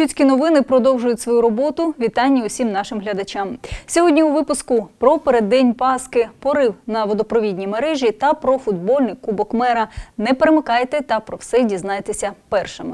Кременчуцькі новини продовжують свою роботу. Вітання усім нашим глядачам. Сьогодні у випуску про переддень Пасхи, порив на водопровідній мережі та про футбольний Кубок Мера. Не перемикайте та про все дізнайтеся першими.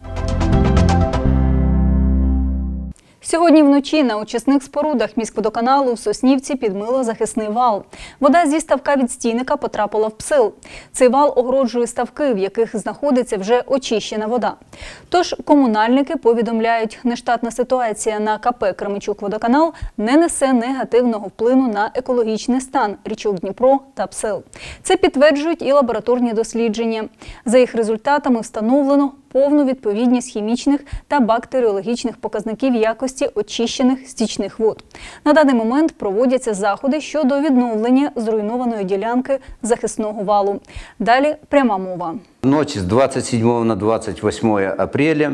Сьогодні вночі на очисних спорудах міськводоканалу в Соснівці підмило захисний вал. Вода зі ставка від стійника потрапила в Псил. Цей вал огороджує ставки, в яких знаходиться вже очищена вода. Тож комунальники повідомляють, нештатна ситуація на КП «Кременчук-Водоканал» не несе негативного впливу на екологічний стан річок Дніпро та Псил. Це підтверджують і лабораторні дослідження. За їх результатами встановлено повну відповідність хімічних та бактеріологічних показників якості очищених стічних вод. На даний момент проводяться заходи щодо відновлення зруйнованої ділянки захисного валу. Далі пряма мова. Ночью с 27 на 28 апреля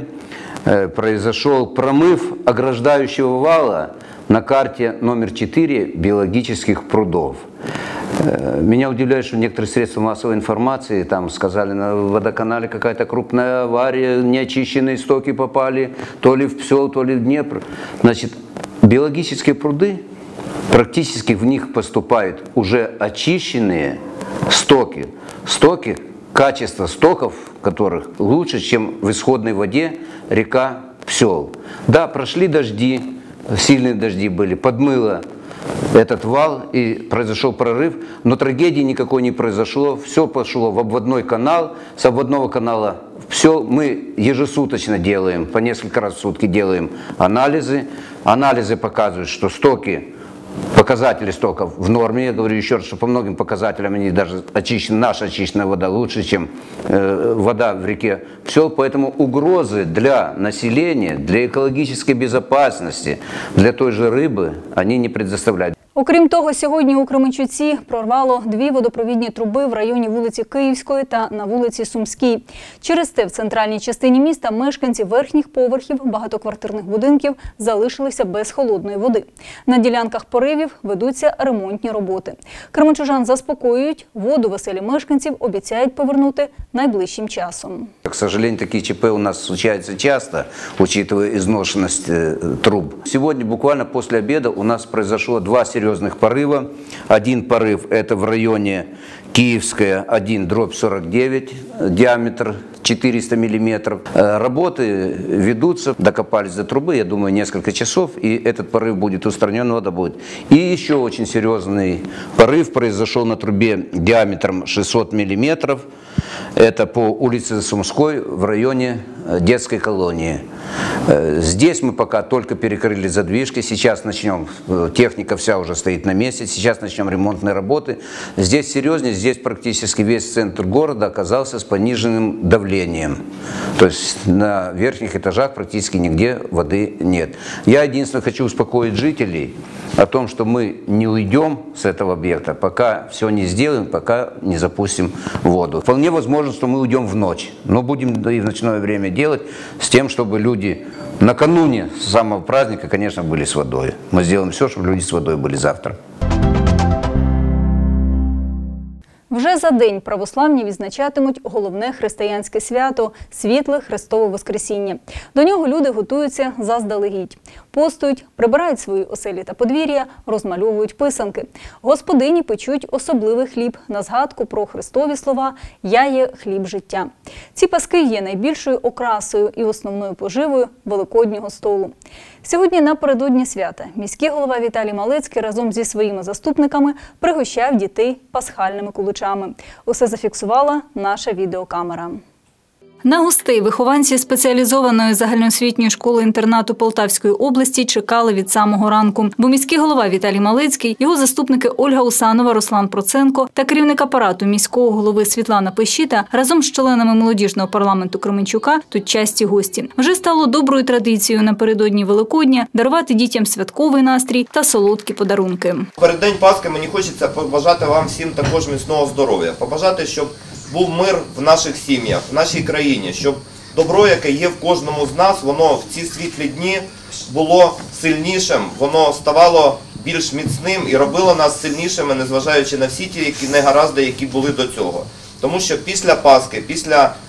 произошел промыв ограждающего вала на карте номер 4 биологических прудов. Меня удивляет, что некоторые средства массовой информации там сказали, на водоканале какая-то крупная авария, неочищенные стоки попали, то ли в Псел, то ли в Днепр. Значит, биологические пруды, практически в них поступают уже очищенные стоки. Стоки, качество стоков которых лучше, чем в исходной воде река Псел. Да, прошли дожди, сильные дожди были, подмыло этот вал и произошел прорыв, но трагедии никакой не произошло, все пошло в обводной канал, с обводного канала в Псел мы ежесуточно делаем, по несколько раз в сутки делаем анализы, анализы показывают, что стоки, показатели стоков в норме, я говорю еще раз, что по многим показателям они даже наша очищенная вода лучше, чем вода в реке Псел, поэтому угрозы для населения, для экологической безопасности, для той же рыбы они не предоставляют. Окрім того, сьогодні у Кременчуці прорвало 2 водопровідні труби в районі вулиці Київської та на вулиці Сумській. Через те в центральній частині міста мешканці верхніх поверхів багатоквартирних будинків залишилися без холодної води. На ділянках поривів ведуться ремонтні роботи. Кременчужан заспокоюють, воду в оселі мешканців обіцяють повернути найближчим часом. К сожалению, такие ЧП у нас случаются часто, учитывая изношенность труб. Сегодня буквально после обеда у нас произошло 2 серьезных порыва. Один порыв – это в районе Киевская, 1/49, диаметр 400 миллиметров. Работы ведутся, докопались до трубы, я думаю, несколько часов, и этот порыв будет устранен, вода будет. И еще очень серьезный порыв произошел на трубе диаметром 600 миллиметров. Это по улице Сумской в районе детской колонии. Здесь мы пока только перекрыли задвижки, сейчас начнем, техника вся уже стоит на месте, сейчас начнем ремонтные работы. Здесь серьезнее, здесь практически весь центр города оказался с пониженным давлением. То есть на верхних этажах практически нигде воды нет. Я единственное хочу успокоить жителей о том, что мы не уйдем с этого объекта, пока все не сделаем, пока не запустим воду. Вполне возможно, что мы уйдем в ночь, но будем и в ночное время делать с тем, чтобы люди накануне самого праздника, конечно, были с водой. Мы сделаем все, чтобы люди с водой были завтра. Вже за день православні відзначатимуть головне християнське свято – Світле Христове Воскресіння. До нього люди готуються заздалегідь. Постують, прибирають свої оселі та подвір'я, розмальовують писанки. Господині печуть особливий хліб на згадку про Христові слова «Я є хліб життя». Ці паски є найбільшою окрасою і основною поживою Великоднього столу. Сьогодні напередодні свята міський голова Віталій Малецький разом зі своїми заступниками пригощав дітей пасхальними куличами. Усе зафіксувала наша відеокамера. На гостей вихованці спеціалізованої загальноосвітньої школи-інтернату Полтавської області чекали від самого ранку. Бо міський голова Віталій Малецький, його заступники Ольга Усанова, Руслан Проценко та керівник апарату міського голови Світлана Пещіта разом з членами молодіжного парламенту Кременчука тут часті гості. Вже стало доброю традицією напередодні Великодня дарувати дітям святковий настрій та солодкі подарунки. Перед День Пасхи мені хочеться побажати вам всім також міцного здоров'я, побажати, щоб був мир в наших сім'ях, в нашій країні, щоб добро, яке є в кожному з нас, воно в ці світлі дні було сильнішим, воно ставало більш міцним і робило нас сильнішими, незважаючи на всі ті негаразди, які були до цього. Тому що після Пасхи, після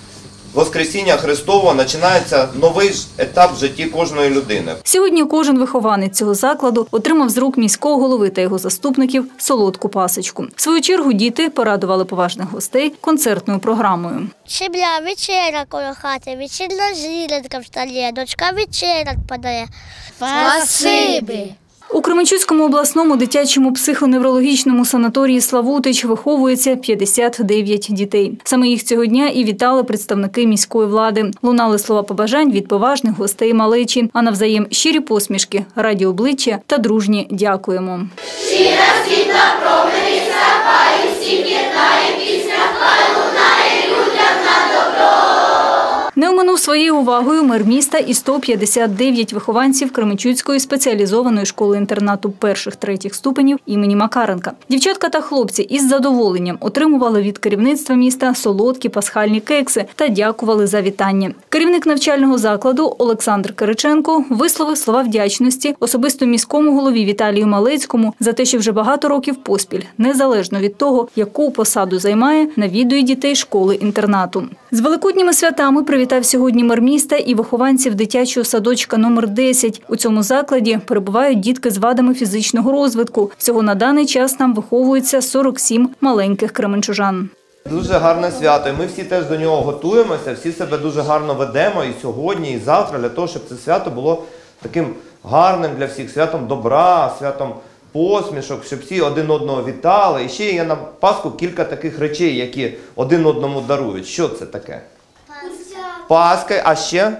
Воскресіння Христового починається новий етап в житті кожної людини. Сьогодні кожен вихованець цього закладу отримав з рук міського голови та його заступників солодку пасочку. В свою чергу діти порадували поважних гостей концертною програмою. Щебля вечеря коло хати, вечірна зіленька в столі, дочка вечеря подає. Спасибі! У Кременчуцькому обласному дитячому психоневрологічному санаторії «Славутич» виховується 59 дітей. Саме їх цього дня і вітали представники міської влади. Лунали слова побажань від поважних гостей малечі, а навзаєм щирі посмішки, раді обличчя та дружні «дякуємо». Щира світла промені сяхає, всім єднає пісня, хай лунає людям на добро. Не оминув своєю увагою мер міста і 159 вихованців Кременчуцької спеціалізованої школи-інтернату перших-третіх ступенів імені Макаренка. Дівчатка та хлопці із задоволенням отримували від керівництва міста солодкі пасхальні кекси та дякували за вітання. Керівник навчального закладу Олександр Кириченко висловив слова вдячності особисто міському голові Віталію Малецькому за те, що вже багато років поспіль, незалежно від того, яку посаду займає, навідує дітей школи-інтернату. З великодніми святами привітав сьогодні мер міста і вихованців дитячого садочка номер 10. У цьому закладі перебувають дітки з вадами фізичного розвитку. Всього на даний час там виховується 47 маленьких кременчужан. Дуже гарне свято, і ми всі теж до нього готуємося, всі себе дуже гарно ведемо і сьогодні, і завтра, для того, щоб це свято було таким гарним для всіх, святом добра, святом посмішок, щоб всі один одного вітали. І ще є на Пасху кілька таких речей, які один одному дарують. Що це таке? Паски, а ще?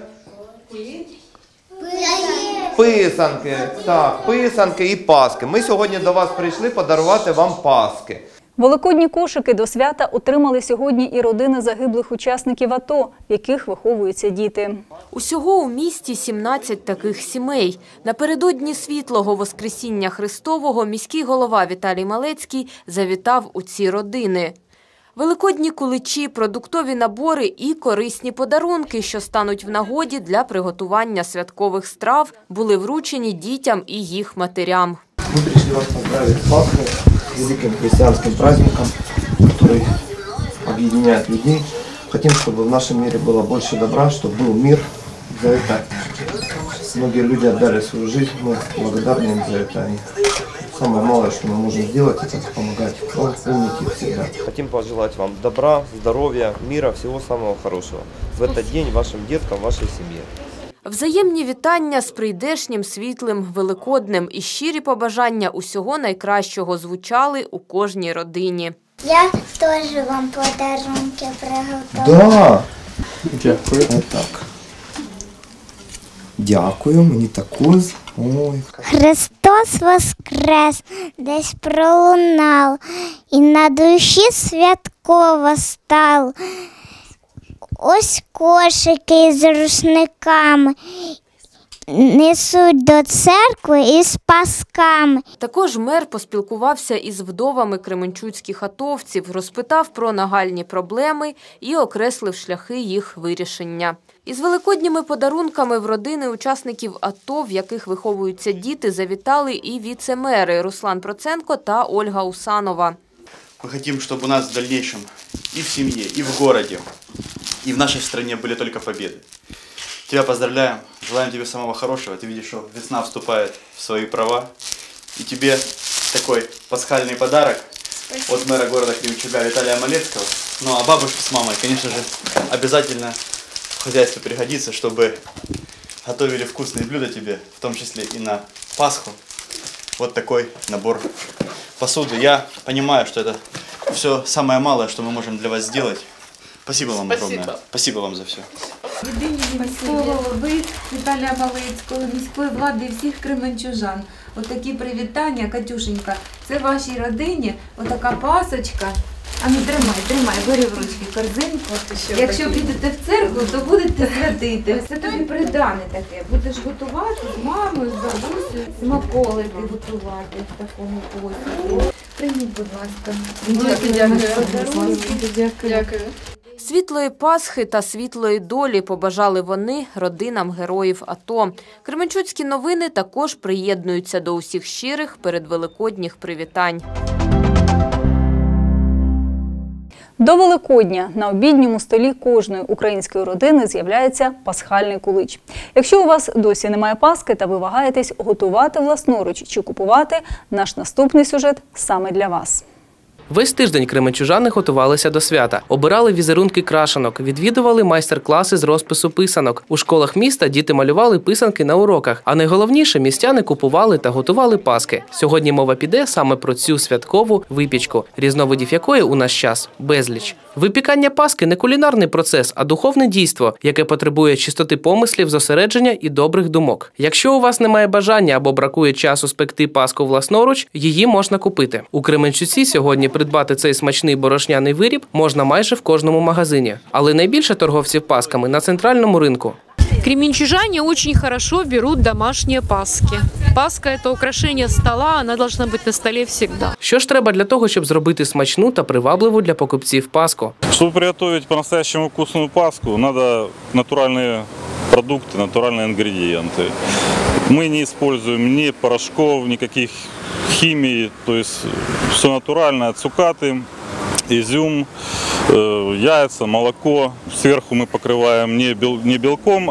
Писанки. Так, писанки і паски. Ми сьогодні до вас прийшли подарувати вам паски. Великодні кошики до свята отримали сьогодні і родини загиблих учасників АТО, в яких виховуються діти. Усього у місті 17 таких сімей. Напередодні світлого Воскресіння Христового міський голова Віталій Малецький завітав у ці родини. Великодні куличі, продуктові набори і корисні подарунки, що стануть в нагоді для приготування святкових страв, були вручені дітям і їх матерям. Мы пришли вас поздравить с Пасхой, великим христианским праздником, который объединяет людей. Хотим, чтобы в нашем мире было больше добра, чтобы был мир. За это многие люди отдали свою жизнь, мы благодарны им за это. И самое малое, что мы можем сделать, это помогать. Помните всегда. Хотим пожелать вам добра, здоровья, мира, всего самого хорошего в этот день вашим деткам, вашей семье. Взаємні вітання з прийдешнім світлим Великоднем і щирі побажання усього найкращого звучали у кожній родині. Я теж вам подарунки приготувала. Да! Дякую. Так. Дякую, мені таку. Ой. Христос воскрес, десь пролунав, і на душі святково став. Ось кошики з рушниками несуть до церкви із пасками. Також мер поспілкувався із вдовами кременчуцьких атовців, розпитав про нагальні проблеми і окреслив шляхи їх вирішення. Із великодніми подарунками в родини учасників АТО, в яких виховуються діти, завітали і віце-мери Руслан Проценко та Ольга Усанова. Мы хотим, чтобы у нас в дальнейшем и в семье, и в городе, и в нашей стране были только победы. Тебя поздравляем, желаем тебе самого хорошего. Ты видишь, что весна вступает в свои права. И тебе такой пасхальный подарок от мэра города Кременчуга Виталия Малецкого. Ну а бабушка с мамой, конечно же, обязательно в хозяйстве пригодится, чтобы готовили вкусные блюда тебе, в том числе и на Пасху. Вот такой набор посуды. Я понимаю, что это все самое малое, что мы можем для вас сделать. Спасибо вам огромное. Спасибо вам за все. Єдині міського голови Віталія Малецького, міської влади і всіх кременчужан. Отакі привітання, Катюшенька, це вашій родині, отака пасочка. А ну тримай, бери в ручки корзинку. Якщо підете в церкву, то будете святити. Це тобі придане таке. Будеш готувати з мамою, з бабусею, смаколики готувати в такому посуді. Прийміть, будь ласка. Дякую. Світлої Пасхи та світлої долі побажали вони родинам героїв АТО. Кременчуцькі новини також приєднуються до усіх щирих передвеликодніх привітань. До Великодня на обідньому столі кожної української родини з'являється пасхальний кулич. Якщо у вас досі немає паски та ви вагаєтесь готувати власноруч чи купувати, наш наступний сюжет саме для вас. Весь тиждень кременчужани готувалися до свята. Обирали візерунки крашанок, відвідували майстер-класи з розпису писанок. У школах міста діти малювали писанки на уроках. А найголовніше – містяни купували та готували паски. Сьогодні мова піде саме про цю святкову випічку, різновидів якої у наш час безліч. Випікання паски – не кулінарний процес, а духовне дійство, яке потребує чистоти помислів, зосередження і добрих думок. Якщо у вас немає бажання або бракує часу спекти паску власноруч, її можна купити. У Кременчуці сьогодні придбати цей смачний борошняний виріб можна майже в кожному магазині. Але найбільше торговців пасками на центральному ринку. Кременчужане очень хорошо берут домашние паски. Паска – это украшение стола, она должна быть на столе всегда. Що ж треба для того, щоб зробити смачну та привабливу для покупців паску? Чтобы приготовить по-настоящему вкусную паску, надо натуральные продукты, натуральные ингредиенты. Мы не используем ни порошков, никаких химий, то есть все натуральное, цукаты, изюм, яйца, молоко. Сверху мы покрываем не белком,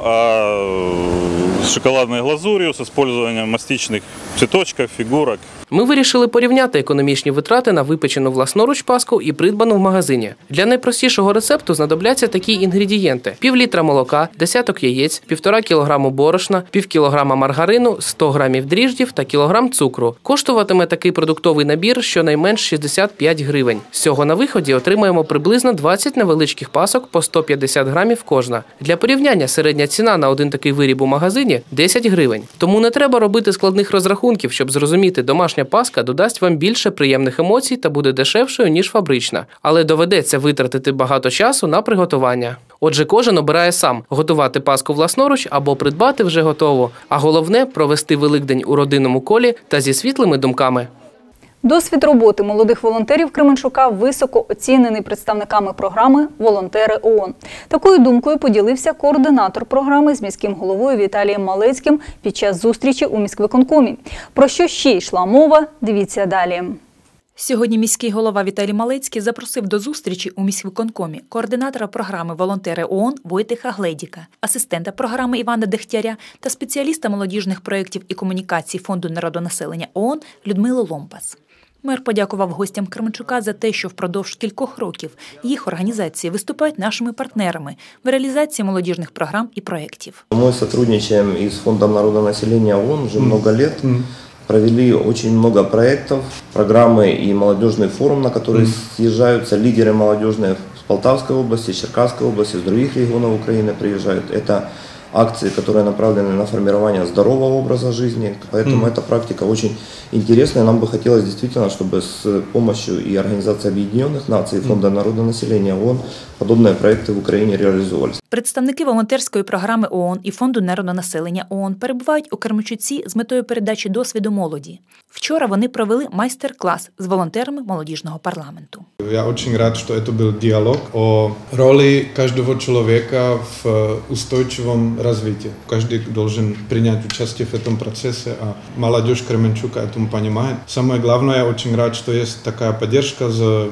а шоколадной глазурью с использованием мастичных цветочков, фигурок. Ми вирішили порівняти економічні витрати на випечену власноруч паску і придбану в магазині. Для найпростішого рецепту знадобляться такі інгредієнти: пів-літра молока, десяток яєць, 1,5 кілограму борошна, пів кілограма маргарину, 100 грамів дріжджів та кілограм цукру. Коштуватиме такий продуктовий набір щонайменш 65 гривень. З цього на виході отримаємо приблизно 20 невеличких пасок по 150 грамів кожна. Для порівняння середня ціна на один такий виріб у магазині – 10 гривень. Тому не треба робити складних розрахунків, щоб зрозуміти, домашня паска додасть вам більше приємних емоцій та буде дешевшою, ніж фабрична. Але доведеться витратити багато часу на приготування. Отже, кожен обирає сам – готувати паску власноруч або придбати вже готову. А головне – провести Великдень у родинному колі та зі світлими думками. Досвід роботи молодих волонтерів Кременчука високо оцінений представниками програми «Волонтери ООН». Такою думкою поділився координатор програми з міським головою Віталієм Малецьким під час зустрічі у міськвиконкомі. Про що ще йшла мова – дивіться далі. Сьогодні міський голова Віталій Малецький запросив до зустрічі у міськвиконкомі координатора програми «Волонтери ООН» Войтиха Гледіка, асистента програми Івана Дегтяря та спеціаліста молодіжних проєктів і комунікацій Фонду народонаселення ООН Людмилу Ломпас. Мер подякував гостям Кременчука за те, що впродовж кількох років їх організації виступають нашими партнерами в реалізації молодіжних програм і проєктів. Мы сотрудничаем и с Фондом народонаселения ООН уже много лет. Провели очень много проектов, программы и молодежный форум, на который съезжаются лидеры молодежные с Полтавской области, Черкасской области, с других регионов Украины приезжают. Это акции, которые направлены на формирование здорового образа жизни, поэтому эта практика очень интересная. Нам бы хотелось действительно, чтобы с помощью и Организации Объединенных Наций, и Фонда народонаселения ООН подобные проекты в Україні реалізовувалися. Представники волонтерської програми ООН і Фонду народонаселення ООН перебувають у Кременчуці з метою передачі досвіду молоді. Вчора вони провели майстер-клас з волонтерами молодіжного парламенту. Я очень рад, что это был диалог о роли каждого человека в устойчивом развитии. Каждый должен принять участие в этом процессе, а молодежь Кременчука этому понимает. Самое главное, я очень рад, что есть такая поддержка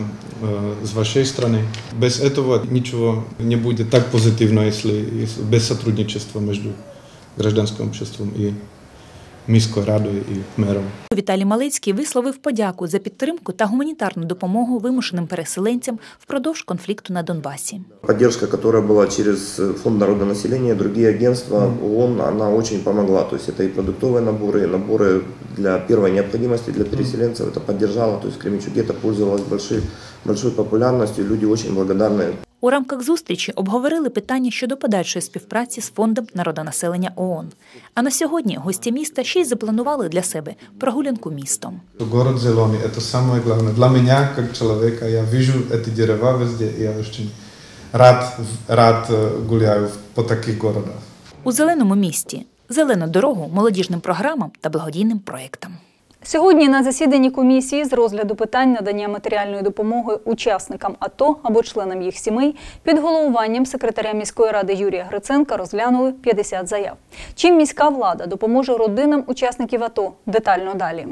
с вашей стороны. Без этого ничего не будет так позитивно, если без сотрудничества между гражданским обществом и міською радою і мером. Віталій Малецький висловив подяку за підтримку та гуманітарну допомогу вимушеним переселенцям впродовж конфлікту на Донбасі. Поддержка, которая была через Фонд народонаселения, другие агентства ООН, она очень помогла. То есть это и продуктовые наборы, и наборы для первой необходимости для переселенцев. Это поддержало. То есть в Кременчуке это пользовалось большой популярностью. Люди очень благодарны. У рамках зустрічі обговорили питання щодо подальшої співпраці з Фондом народонаселення ООН. А на сьогодні гості міста ще й запланували для себе прогулянку містом. Город зеленый – это самое главное. Для меня, как человека, я вижу эти дерева везде, и я очень рад гуляю по таких городах. У зеленому місті – зелену дорогу молодіжним програмам та благодійним проєктам. Сьогодні на засіданні комісії з розгляду питань надання матеріальної допомоги учасникам АТО або членам їх сімей під головуванням секретаря міської ради Юрія Гриценка розглянули 50 заяв. Чим міська влада допоможе родинам учасників АТО? Детально далі.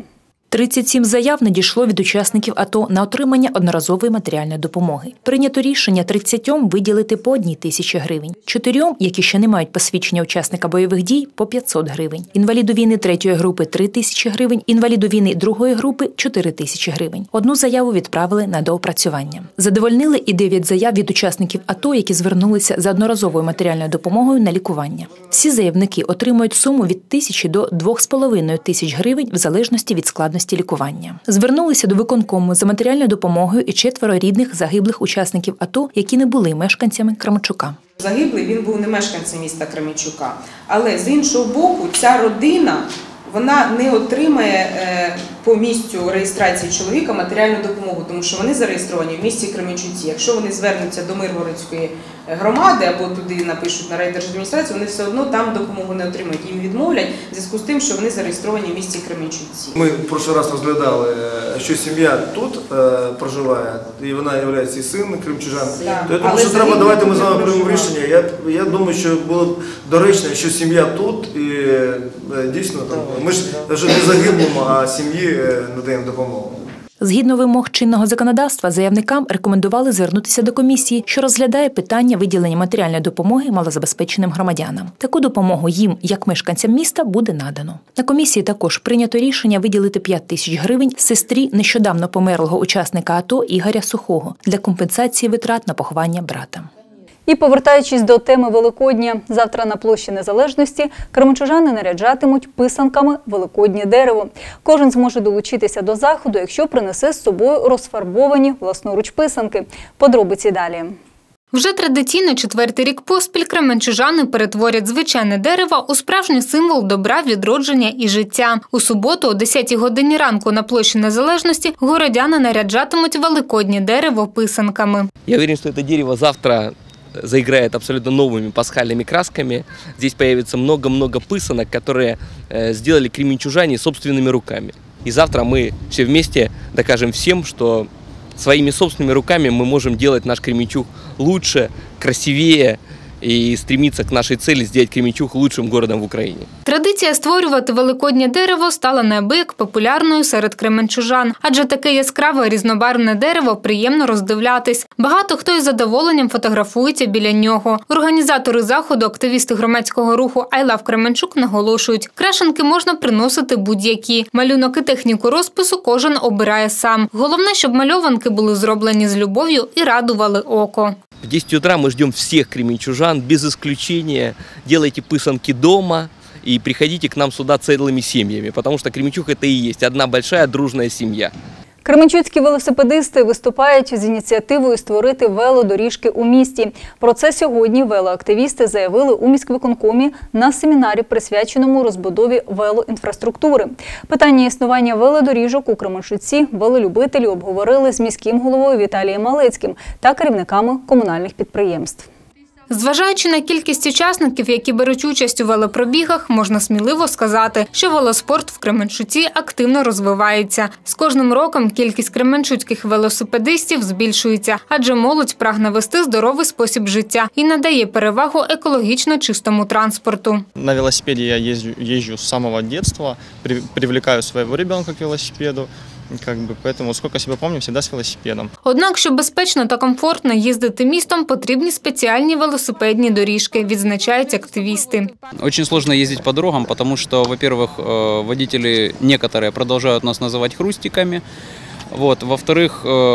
37 заяв надійшло від учасників АТО на отримання одноразової матеріальної допомоги. Прийнято рішення 30 виділити по 1 тисячі гривень. 4, які ще не мають посвідчення учасника бойових дій, по 500 гривень. Інваліду війни 3-ї групи – 3 тисячі гривень, інваліду війни 2-ї групи – 4 тисячі гривень. 1 заяву відправили на доопрацювання. Задовольнили і 9 заяв від учасників АТО, які звернулися за одноразовою матеріальною допомогою на лікування. Всі заявники отримують суму від 1000 до 2,5 тисяч гривень в залежності від складності лікування. Звернулися до виконкому за матеріальною допомогою і 4 рідних загиблих учасників АТО, які не були мешканцями Кременчука. Загиблий він був не мешканцем міста Кременчука, але з іншого боку ця родина вона не отримає по місцю реєстрації чоловіка матеріальну допомогу, тому що вони зареєстровані в місті Кременчуці. Якщо вони звернуться до Миргородської громади або туди напишуть на райдержадміністрацію, вони все одно там допомогу не отримають. Їм відмовлять в зв'язку з тим, що вони зареєстровані в місті Кременчуці. Ми в прошлий раз розглядали, що сім'я тут проживає, і вона є і син кримчужан. Тому що треба, давайте ми з вами приймемо рішення. Я думаю, що було б доречно, що сім'я тут, і дійсно, ми ж вже не загиблому, а сім'ї надаємо допомогу. Згідно вимог чинного законодавства, заявникам рекомендували звернутися до комісії, що розглядає питання виділення матеріальної допомоги малозабезпеченим громадянам. Таку допомогу їм, як мешканцям міста, буде надано. На комісії також прийнято рішення виділити 5 тисяч гривень сестрі нещодавно померлого учасника АТО Ігоря Сухого для компенсації витрат на поховання брата. І повертаючись до теми Великодня, завтра на площі Незалежності кременчужани наряджатимуть писанками великоднє дерево. Кожен зможе долучитися до заходу, якщо принесе з собою розфарбовані власноруч писанки. Подробиці далі. Вже традиційно 4-й рік поспіль кременчужани перетворять звичайне дерево у справжній символ добра, відродження і життя. У суботу о 10-й годині ранку на площі Незалежності городяни наряджатимуть великоднє дерево писанками. Я уверен, что это дерево завтра заиграет абсолютно новыми пасхальными красками. Здесь появится много-много пысанок, которые сделали кременчужане собственными руками. И завтра мы все вместе докажем всем, что своими собственными руками мы можем делать наш Кременчуг лучше, красивее і стремиться к нашій цілі зробити Кременчуг лучшим городом в Україні. Традиція створювати великоднє дерево стала неабияк популярною серед кременчужан, адже таке яскраве різнобарвне дерево приємно роздивлятись. Багато хто із задоволенням фотографується біля нього. Організатори заходу, активісти громадського руху I Love Кременчук наголошують, крашенки можна приносити будь-які. Малюнок і техніку розпису кожен обирає сам. Головне, щоб мальованки були зроблені з любов'ю і радували око. В 10 утра мы ждем всех кременчужан, без исключения. Делайте пысанки дома и приходите к нам сюда целыми семьями, потому что Кременчуг – это и есть одна большая дружная семья. Кременчуцькі велосипедисти виступають з ініціативою створити велодоріжки у місті. Про це сьогодні велоактивісти заявили у міськвиконкомі на семінарі, присвяченому розбудові велоінфраструктури. Питання існування велодоріжок у Кременчуці велолюбителі обговорили з міським головою Віталієм Малецьким та керівниками комунальних підприємств. Зважаючи на кількість учасників, які беруть участь у велопробігах, можна сміливо сказати, що велоспорт в Кременчуці активно розвивається. З кожним роком кількість кременчуцьких велосипедистів збільшується, адже молодь прагне вести здоровий спосіб життя і надає перевагу екологічно чистому транспорту. На велосипеді я їжджу з самого дитинства, привлекаю свого ребенка к велосипеду. Поэтому, сколько себя помню, всегда с велосипедом. Однак, щоб безпечно та комфортно їздити містом, потрібні спеціальні велосипедні доріжки, відзначають активісти. Очень сложно ездить по дорогам, потому что, во-первых, водители некоторые продолжают нас называть хрустиками. Во-вторых,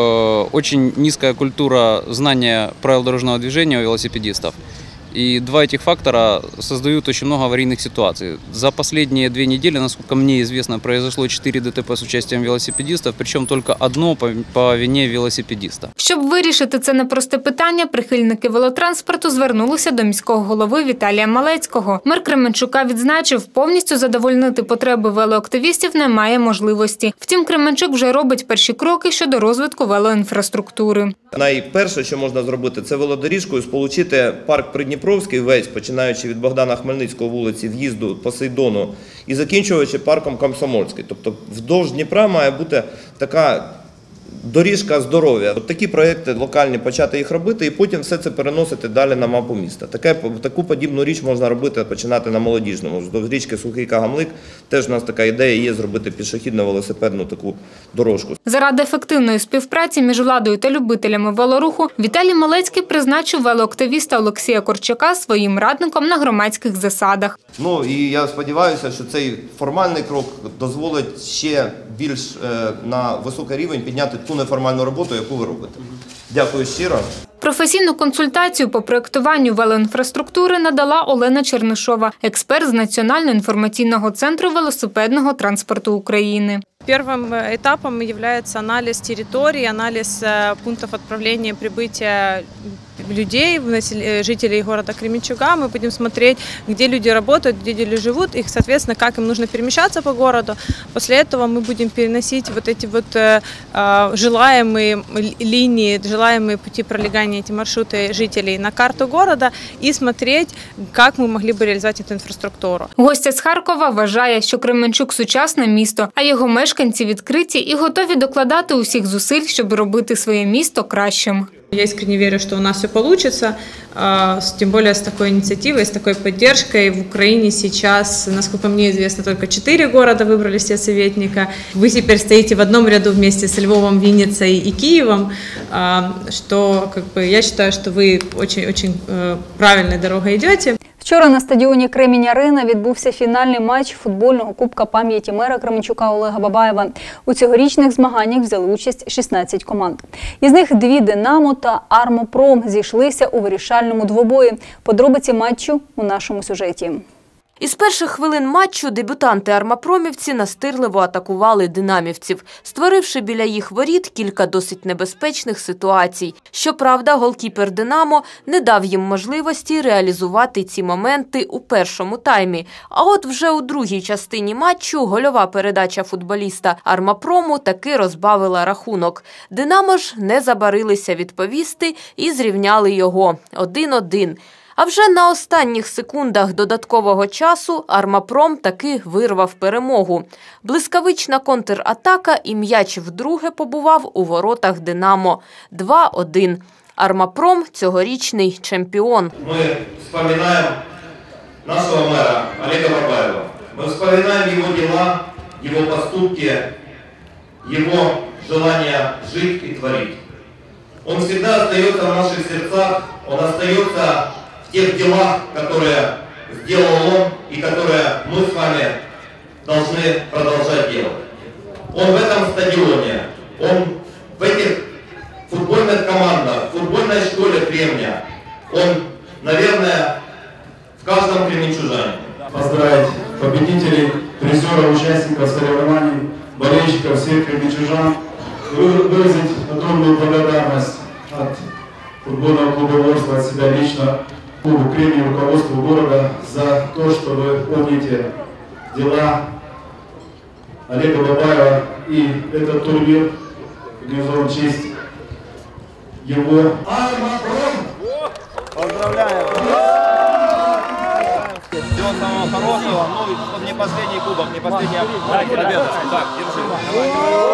очень низкая культура знания правил дорожного движения у велосипедистов. И два этих фактора создают очень много аварийных ситуаций. За последние 2 недели, насколько мне известно, произошло 4 ДТП с участием велосипедистов, причем только одно по вине велосипедиста. Щоб вирішити це непросте питання, прихильники велотранспорту звернулися до міського голови Віталія Малецького. Мер Кременчука відзначив, повністю задовольнити потреби велоактивістів немає можливості. Втім, Кременчук вже робить перші кроки щодо розвитку велоінфраструктури. Найперше, що можна зробити, це велодоріжкою сполучити парк Придніпровський весь, починаючи від Богдана Хмельницького вулиці, в'їзду Посейдону і закінчуючи парком Комсомольський. Тобто вздовж Дніпра має бути така доріжка здоров'я. От такі проекти локальні, почати їх робити і потім все це переносити далі на мапу міста. Таку подібну річ можна робити, починати на Молодіжному. До річки Сухий Кагамлик теж у нас така ідея є зробити пішохідно-велосипедну таку дорожку. Заради ефективної співпраці між владою та любителями велоруху Віталій Малецький призначив велоактивіста Олексія Корчака своїм радником на громадських засадах. Ну і я сподіваюся, що цей формальний крок дозволить ще більш на високий рівень підняти ту неформальну роботу, яку ви робите. Дякую щиро. Професійну консультацію по проєктуванню велоінфраструктури надала Олена Чернишова, експерт з Національного інформаційного центру велосипедного транспорту України. Первым этапом является анализ территории, анализ пунктов отправления и прибытия людей, жителей города Кременчуга. Мы будем смотреть, где люди работают, где люди живут, и, соответственно, как им нужно перемещаться по городу. После этого мы будем переносить вот эти вот желаемые линии, желаемые пути пролегания, эти маршруты жителей на карту города и смотреть, как мы могли бы реализовать эту инфраструктуру. Гостя з Харкова вважає, що Кременчук – сучасне місто, а його мешканці відкриті і готові докладати усіх зусиль, щоб робити своє місто кращим. Я искренне верю, что у нас все получится, тем более с такой инициативой, с такой поддержкой. В Украине сейчас, насколько мне известно, только 4 города выбрали себе советника. Вы теперь стоите в одном ряду вместе с Львовом, Винницей и Киевом, что я считаю, что вы очень правильной дорогой идете. Вчора на стадіоні Кремінь-Арена відбувся фінальний матч футбольного Кубка пам'яті мера Кременчука Олега Бабаєва. У цьогорічних змаганнях взяли участь 16 команд. Із них 2 «Динамо» та «Армопром» зійшлися у вирішальному двобої. Подробиці матчу у нашому сюжеті. Із перших хвилин матчу дебютанти-армапромівці настирливо атакували динамівців, створивши біля їх воріт кілька досить небезпечних ситуацій. Щоправда, голкіпер «Динамо» не дав їм можливості реалізувати ці моменти у першому таймі. А от вже у другій частині матчу гольова передача футболіста «Армапрому» таки розбавила рахунок. «Динамо» ж не забарилися відповісти і зрівняли його 1-1. А вже на останніх секундах додаткового часу «Армапром» таки вирвав перемогу. Блискавична контратака і м'яч вдруге побував у воротах «Динамо». 2-1. «Армапром» – цьогорічний чемпіон. Ми вспоминаємо нашого мера Олега Бабаєва. Ми вспоминаємо його діла, його поступки, його желання жити і творити. Он всегда остается в наших сердцах, он остается в тех делах, которые сделал он и которые мы с вами должны продолжать делать. Он в этом стадионе, он в этих футбольных командах, в футбольной школе Кремня, он, наверное, в каждом кременчужане. Поздравить победителей, призеров, участников соревнований, болельщиков всех кременчужан, выразить огромную благодарность от футбольного клуба «Ворскла», от себя лично, клубу «Кремень», руководству города за то, что вы помните дела Олега Бабаева, и этот турнир организован в честь его. «Армапром». Поздравляем! Всего самого хорошего, ну не последний кубок, не последняя победа. Так, держи.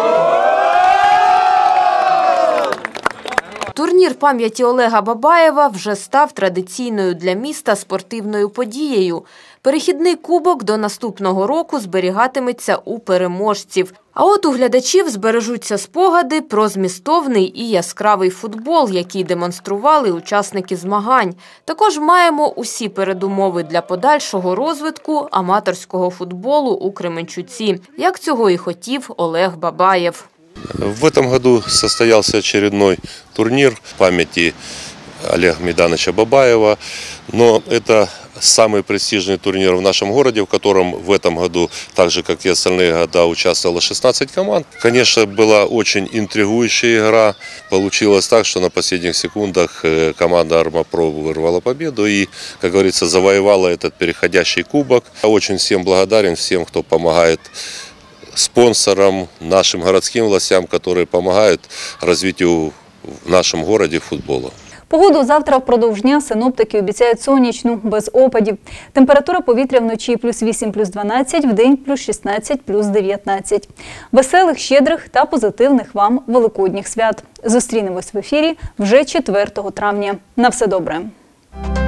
Турнір пам'яті Олега Бабаєва вже став традиційною для міста спортивною подією. Перехідний кубок до наступного року зберігатиметься у переможців. А от у глядачів збережуться спогади про змістовний і яскравий футбол, який демонстрували учасники змагань. Також маємо усі передумови для подальшого розвитку аматорського футболу у Кременчуці, як цього і хотів Олег Бабаєв. В этом году состоялся очередной турнир памяти Олега Мейдановича Бабаева, но это самый престижный турнир в нашем городе, в котором в этом году, так же как и остальные года, участвовало 16 команд. Конечно, была очень интригующая игра. Получилось так, что на последних секундах команда «Армапро» вырвала победу и, как говорится, завоевала этот переходящий кубок. Очень всем благодарен, всем, кто помогает спонсорам, нашим городским властям, которые помогают развитию в нашем городе футбола. Погоду завтра впродовж дня синоптики обіцяють сонячну, без опадів. Температура повітря вночі +8, +12, вдень +16, +19. Веселих, щедрих та позитивних вам великодніх свят. Зустрінемось в ефірі вже 4 травня. На все добре!